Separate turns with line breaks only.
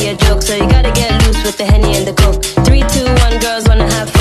be a joke, so you gotta get loose with the Henny and the Coke. 3, 2, 1, girls wanna have